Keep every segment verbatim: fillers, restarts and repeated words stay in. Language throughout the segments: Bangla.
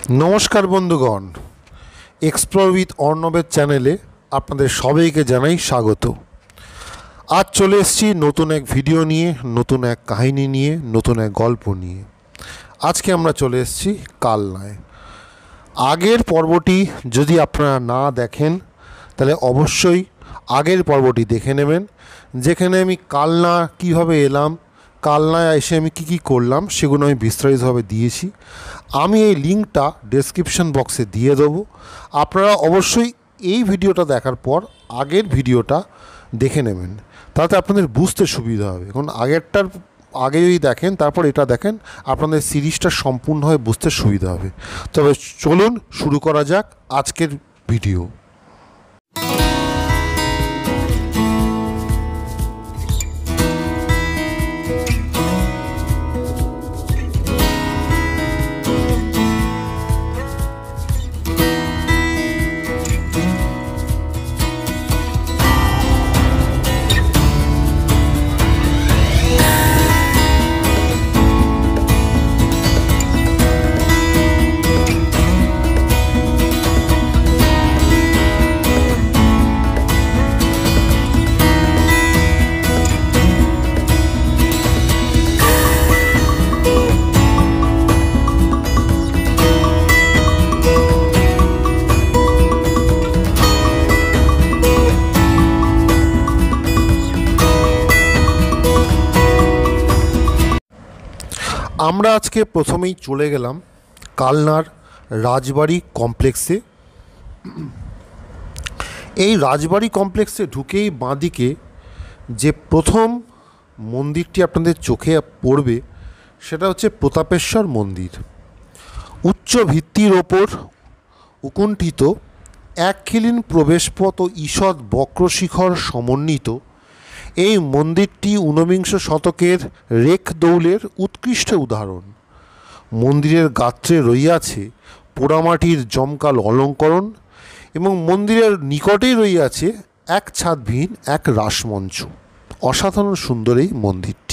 नमस्कार बंधुगण, एक्सप्लोर उइथ अर्णवेर चैनेले आपनादेर सबाइके जानाई स्वागत। आज चले एसेछि नतून एक भिडियो निये, नतून एक काहिनी निये, नतून एक गल्प निये। आज के आमरा चले एसेछि कालनाय। आगेर पर्वटी यदि आपनारा ना देखें ताहले अवश्यई आगेर पर्वटी देखे नेबेन, जेखाने आमि कालना किभाबे एलाम, कालनाय एसे आमि कि कि करलाम सेगुलो आमि विस्तारितभावे दिएछि। आमि एई लिंकटा डेसक्रिपशन बक्से दिए देबो। आपनारा अवश्यई এই ভিডিওটা দেখার পর আগের ভিডিওটা দেখে নেবেন, তাতে আপনাদের বুঝতে সুবিধা হবে। কারণ আগেরটার আগে যদি দেখেন তারপর এটা দেখেন, আপনাদের সিরিজটা সম্পূর্ণভাবে বুঝতে সুবিধা হবে। তবে চলুন শুরু করা যাক আজকের ভিডিও। আমরা আজকে প্রথমেই চলে গেলাম কালনার রাজবাড়ি কমপ্লেক্সে। এই রাজবাড়ি কমপ্লেক্সে ঢুকেই বাঁদিকে যে প্রথম মন্দিরটি আপনাদের চোখে পড়বে সেটা হচ্ছে প্রতাপেশ্বর মন্দির। উচ্চ ভিত্তির ওপর উকুণ্ঠিত একখিলিন প্রবেশপথ ও ঈষৎ বক্রশিখর সমন্বিত এই মন্দিরটি ঊনবিংশ শতকের রেখ দৌলের উৎকৃষ্ট উদাহরণ। মন্দিরের গাত্রে রইয়াছে পোড়ামাটির জমকাল অলঙ্করণ এবং মন্দিরের নিকটেই রইয়াছে এক ছাদবিহীন এক রাসমঞ্চ। অসাধারণ সুন্দর এই মন্দিরটি।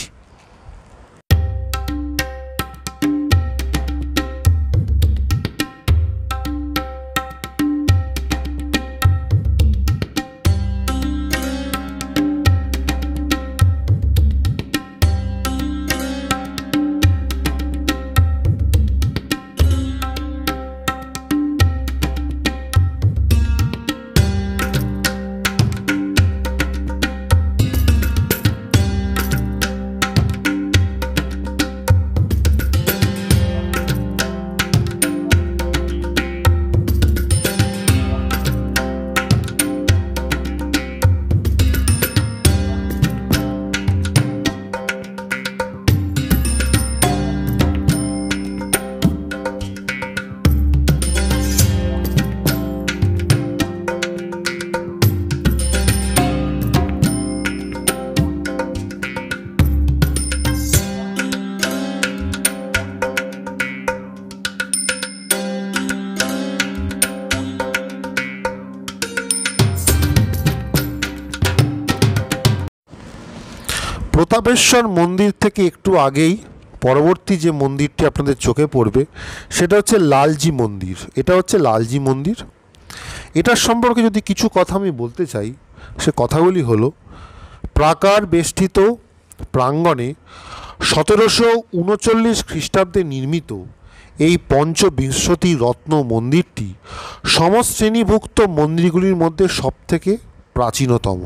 প্রতাপেশ্বর মন্দির থেকে একটু আগেই পরবর্তী যে মন্দিরটি আপনাদের চোখে পড়বে সেটা হচ্ছে লালজি মন্দির। এটা হচ্ছে লালজি মন্দির। এটার সম্পর্কে যদি কিছু কথা আমি বলতে চাই, সে কথাগুলি হলো, প্রাকার বেষ্টিত প্রাঙ্গণে সতেরোশো উনচল্লিশ খ্রিস্টাব্দে নির্মিত এই পঞ্চবিংশতি রত্ন মন্দিরটি সমশ্রেণীভুক্ত মন্দিরগুলির মধ্যে সবথেকে প্রাচীনতম।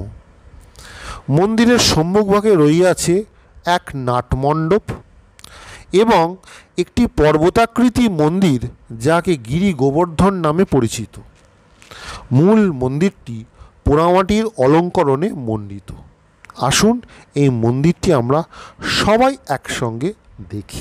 মন্দিরের সম্মুখভাগে রইয়াছে এক নাটমণ্ডপ এবং একটি পর্বতাকৃতি মন্দির যাকে গিরি গোবর্ধন নামে পরিচিত। মূল মন্দিরটি পোড়ামাটির অলঙ্করণে মণ্ডিত। আসুন এই মন্দিরটি আমরা সবাই একসঙ্গে দেখি।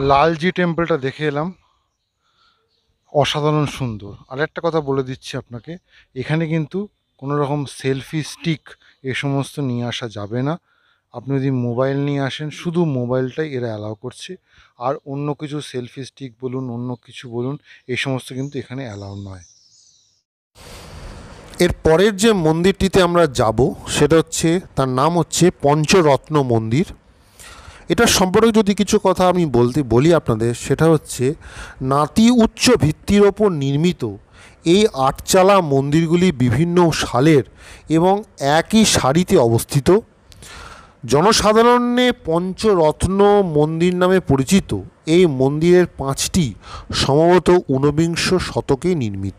লালজি টেম্পলটা দেখে এলাম, অসাধারণ সুন্দর। আর একটা কথা বলে দিচ্ছি আপনাকে, এখানে কিন্তু কোনো রকম সেলফি স্টিক এ সমস্ত নিয়ে আসা যাবে না। আপনি যদি মোবাইল নিয়ে আসেন, শুধু মোবাইলটাই এরা অ্যালাউ করছে, আর অন্য কিছু সেলফি স্টিক বলুন, অন্য কিছু বলুন, এই সমস্ত কিন্তু এখানে অ্যালাউ নয়। এর পরের যে মন্দিরটিতে আমরা যাব সেটা হচ্ছে, তার নাম হচ্ছে পঞ্চরত্ন মন্দির। এটার সম্পর্কে যদি কিছু কথা আমি বলতে বলি আপনাদের, সেটা হচ্ছে নাতি উচ্চ ভিত্তির ওপর নির্মিত এই আটচালা মন্দিরগুলি বিভিন্ন সালের এবং একই সারিতে অবস্থিত। জনসাধারণে পঞ্চরত্ন মন্দির নামে পরিচিত এই মন্দিরের পাঁচটি সম্ভবত ঊনবিংশ শতকে নির্মিত।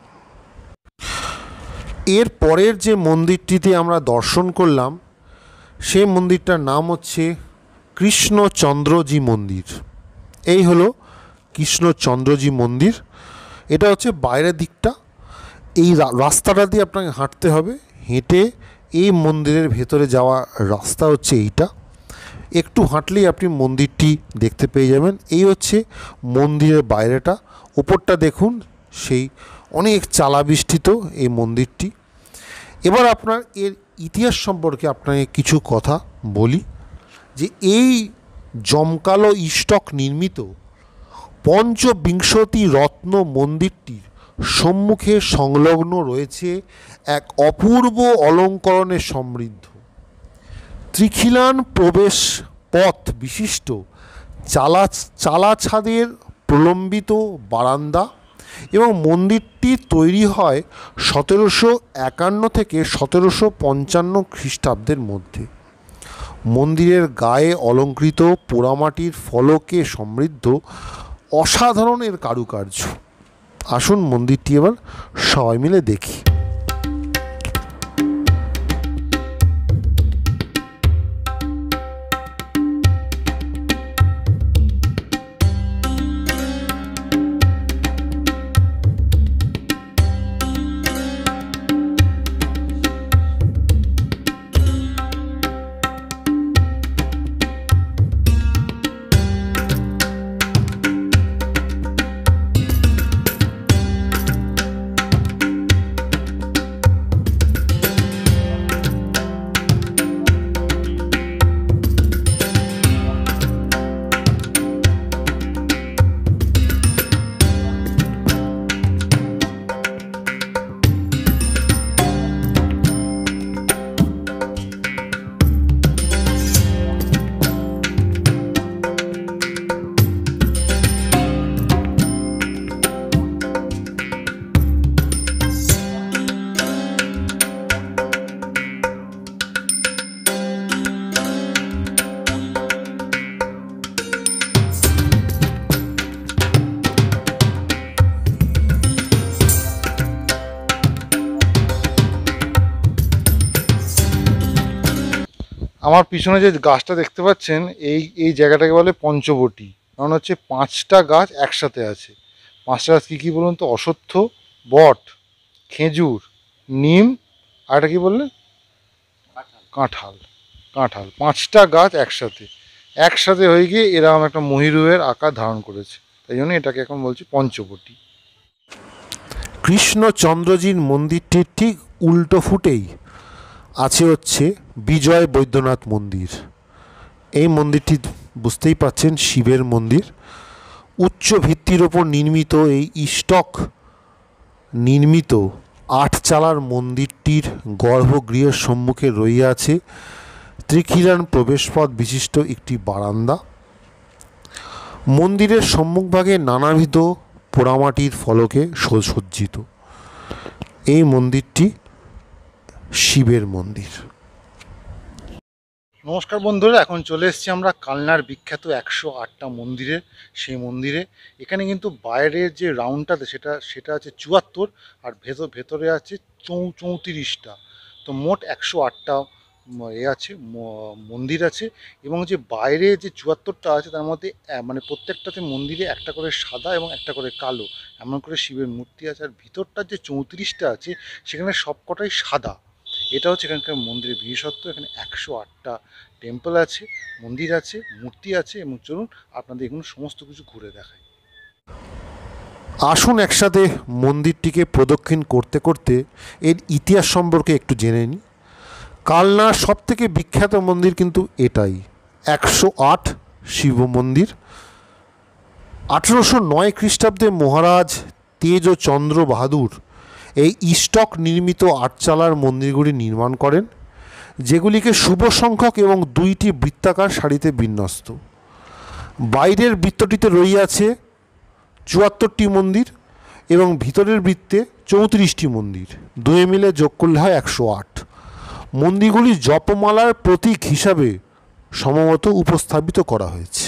এর পরের যে মন্দিরটিতে আমরা দর্শন করলাম, সেই মন্দিরটার নাম হচ্ছে কৃষ্ণচন্দ্রজি মন্দির। এই হলো কৃষ্ণচন্দ্রজি মন্দির। এটা হচ্ছে বাইরের দিকটা। এই রাস্তাটা দিয়ে আপনাকে হাঁটতে হবে, হেঁটে এই মন্দিরের ভেতরে যাওয়া রাস্তা হচ্ছে এইটা। একটু হাঁটলেই আপনি মন্দিরটি দেখতে পেয়ে যাবেন। এই হচ্ছে মন্দিরের বাইরেটা। ওপরটা দেখুন, সেই অনেক চালা বিস্তৃত এই মন্দিরটি। এবার আপনার এর ইতিহাস সম্পর্কে আপনাকে কিছু কথা বলি, যে এই জমকালো ইষ্টক নির্মিত পঞ্চবিংশতি রত্ন মন্দিরটির সম্মুখে সংলগ্ন রয়েছে এক অপূর্ব অলঙ্করণে সমৃদ্ধ ত্রিখিলান প্রবেশ পথ বিশিষ্ট চালা চালা ছাদের প্রলম্বিত বারান্দা, এবং মন্দিরটি তৈরি হয় সতেরোশো একান্ন থেকে সতেরোশো পঞ্চান্ন খ্রিস্টাব্দের মধ্যে। মন্দিরের গায়ে অলঙ্কৃত পোড়ামাটির ফলকে সমৃদ্ধ অসাধারণ এর কারুকার্য। আসুন মন্দিরটি এবার সবাই মিলে দেখি। আমার পিছনে যে গাছটা দেখতে পাচ্ছেন, এই এই জায়গাটাকে বলে পঞ্চবটি। কারণ হচ্ছে পাঁচটা গাছ একসাথে আছে। পাঁচটা গাছ কী কী বলুন তো? অশ্বত্থ, বট, খেজুর, নিম, আর একটা কী বললেন? কাঁঠাল। কাঁঠাল। পাঁচটা গাছ একসাথে একসাথে হয়ে গিয়ে এরকম একটা মহিরুহের আকার ধারণ করেছে, তাই জন্য এটাকে এখন বলছি পঞ্চবটি। কৃষ্ণচন্দ্রজির মন্দিরটির ঠিক উল্টো ফুটেই আছে হচ্ছে বিজয় বৈদ্যনাথ মন্দির। এই মন্দিরটি বুঝতেই পাচ্ছেন শিবের মন্দির। উচ্চ ভিত্তির ওপর নির্মিত এই ইষ্টক নির্মিত আটচালার মন্দিরটির গর্ভগৃহের সম্মুখে রইয়াছে ত্রিখিলান প্রবেশপথ বিশিষ্ট একটি বারান্দা। মন্দিরের সম্মুখভাগে নানাবিধ পোড়ামাটির ফলকে সজ্জিত। এই মন্দিরটি শিবের মন্দির। নমস্কার বন্ধুরা, এখন চলে এসেছি আমরা কালনার বিখ্যাত একশো আটটা মন্দিরে। সেই মন্দিরে এখানে কিন্তু বাইরের যে রাউন্ডটাতে সেটা সেটা আছে চুয়াত্তর, আর ভেতর ভেতরে আছে চৌ চৌত্রিশটা। তো মোট একশো আটটা এ আছে, মন্দির আছে। এবং যে বাইরে যে চুয়াত্তরটা আছে তার মধ্যে মানে প্রত্যেকটাতে মন্দিরে একটা করে সাদা এবং একটা করে কালো, এমন করে শিবের মূর্তি আছে। আর ভিতরটার যে চৌত্রিশটা আছে সেখানে সবকটাই সাদা, এটা হচ্ছে এখানকার মন্দিরের বিশেষত্ব। এখানে একশো আটটা টেম্পল আছে, মন্দির আছে, মূর্তি আছে, এবং চলুন আপনাদের এগুলো সমস্ত কিছু ঘুরে দেখায়। আসুন একসাথে মন্দিরটিকে প্রদক্ষিণ করতে করতে এর ইতিহাস সম্পর্কে একটু জেনে নিই। কালনার সব থেকে বিখ্যাত মন্দির কিন্তু এটাই, একশো আট শিব মন্দির। আঠেরোশো নয় খ্রিস্টাব্দে মহারাজ তেজ ও চন্দ্র বাহাদুর এই ইস্টক নির্মিত আটচালার মন্দিরগুলি নির্মাণ করেন, যেগুলিকে শুভ সংখ্যক এবং দুইটি বৃত্তাকার সারিতে বিন্যস্ত। বাইরের বৃত্তটিতে রইয়াছে চুয়াত্তরটি মন্দির এবং ভিতরের বৃত্তে চৌত্রিশটি মন্দির, দুয়ে মিলে যোগ করলে হয় একশো আট। মন্দিরগুলি জপমালার প্রতীক হিসাবে সম্ভবত উপস্থাপিত করা হয়েছে।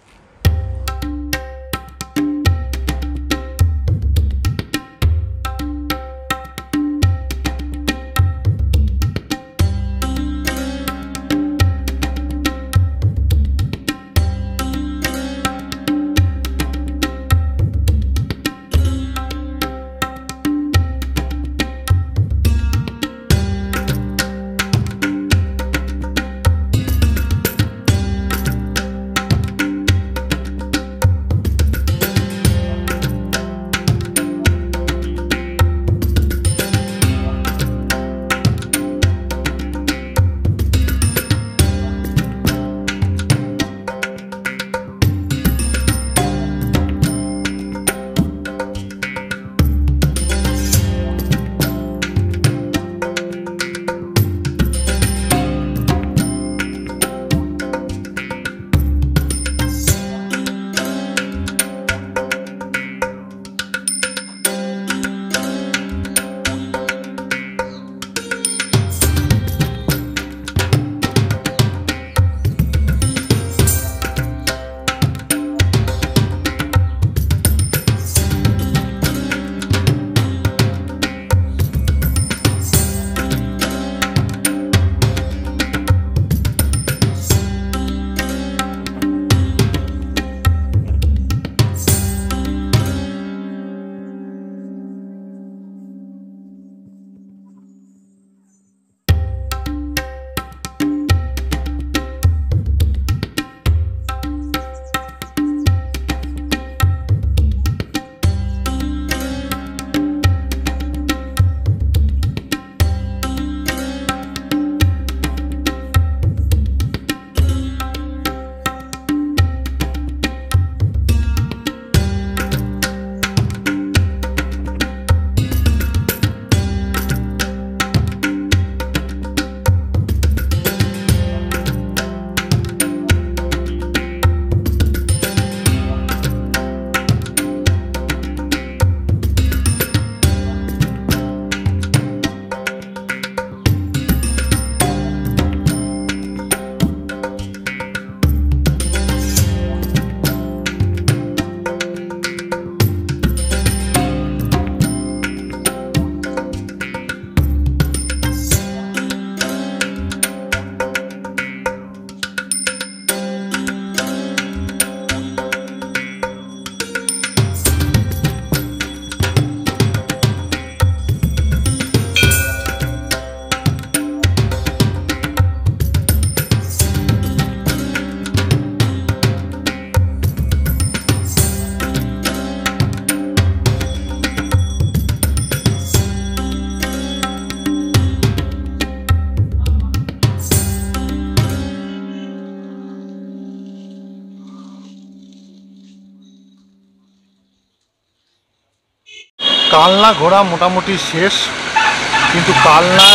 কালনা ঘোরা মোটামুটি শেষ, কিন্তু কালনা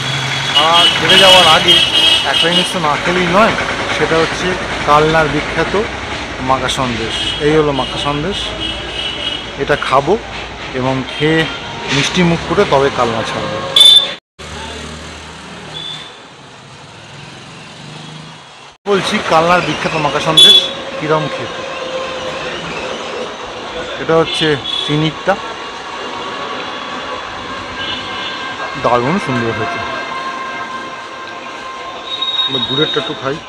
ছেড়ে যাওয়ার আগে একটা জিনিস তো না খেলেই নয়, সেটা হচ্ছে কালনার বিখ্যাত মাখা সন্দেশ। এই হলো মাখা সন্দেশ, এটা খাবো এবং খেয়ে মিষ্টি মুখ করে তবে কালনা ছাড়বো। বলছি কালনার বিখ্যাত মাখা সন্দেশ কিরম খেতে। এটা হচ্ছে চিনিরটা, দারুণ সুন্দর হয়েছে। গুড়েরটা একটু খাই।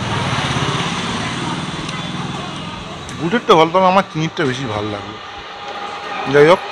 গুড়েরটা ভালো, তবে আমার চিনিরটা বেশি ভালো লাগলো। যাই হোক,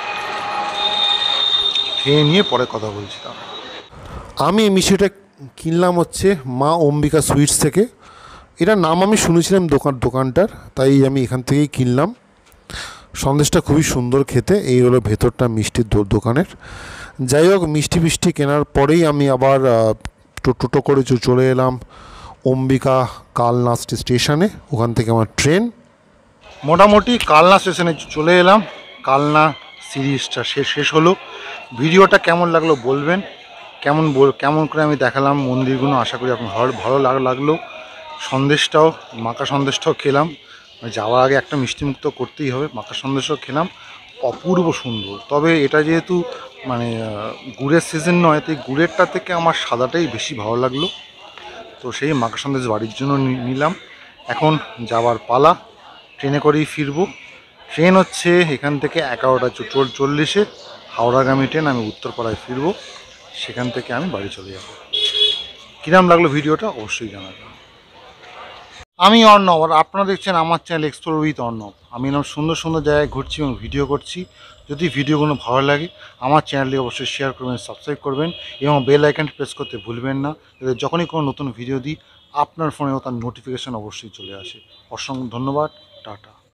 খেয়ে নিয়ে পরে কথা বলছি। তাহলে আমি এই মিষ্টিটা কিনলাম হচ্ছে মা অম্বিকা সুইটস থেকে। এটার নাম আমি শুনেছিলাম দোকান দোকানটার, তাই আমি এখান থেকেই কিনলাম। সন্দেশটা খুবই সুন্দর খেতে, এই হলো ভেতরটা মিষ্টির দোকানের। যাই হোক, মিষ্টি মিষ্টি কেনার পরেই আমি আবার টোটো করে চলে এলাম অম্বিকা কালনা স্টেশনে। ওখান থেকে আমার ট্রেন। মোটামুটি কালনা স্টেশনে চলে এলাম। কালনা সিরিজটা শেষ শেষ হলো। ভিডিওটা কেমন লাগলো বলবেন, কেমন বল কেমন করে আমি দেখালাম মন্দিরগুলো, আশা করি আপনার ভালো ভালো লাগলো। সন্দেশটাও, মাখা সন্দেশটাও খেলাম। যাওয়ার আগে একটা মিষ্টিমুখ তো করতেই হবে। মাখা সন্দেশও খেলাম, অপূর্ব সুন্দর। তবে এটা যেহেতু মানে গুড়ের সিজন নয়, তাই গুড়েরটা থেকে আমার সাদাটাই বেশি ভালো লাগলো। তো সেই মাখা সন্দেশ বাড়ির জন্য নিলাম। এখন যাওয়ার পালা, ট্রেনে করেই ফিরবো। ট্রেন হচ্ছে এখান থেকে এগারোটা চল্লিশে হাওড়াগামী ট্রেন। আমি উত্তরপাড়ায় ফিরবো, সেখান থেকে আমি বাড়ি চলে যাব। কিরম লাগলো ভিডিওটা অবশ্যই জানাবেন। আমি অর্ণব, আর আপনারা দেখছেন আমার চ্যানেল এক্সপ্লোর উইথ অর্ণব। আমি এরকম সুন্দর সুন্দর জায়গায় ঘুরছি এবং ভিডিও করছি। যদি ভিডিওগুলো ভালো লাগে আমার চ্যানেলটি অবশ্যই শেয়ার করবেন, সাবস্ক্রাইব করবেন এবং বেল আইকনটি প্রেস করতে ভুলবেন না, যাতে যখনই কোনো নতুন ভিডিও দিই আপনার ফোনেও তার নোটিফিকেশান অবশ্যই চলে আসে। অসংখ্য ধন্যবাদ, টাটা।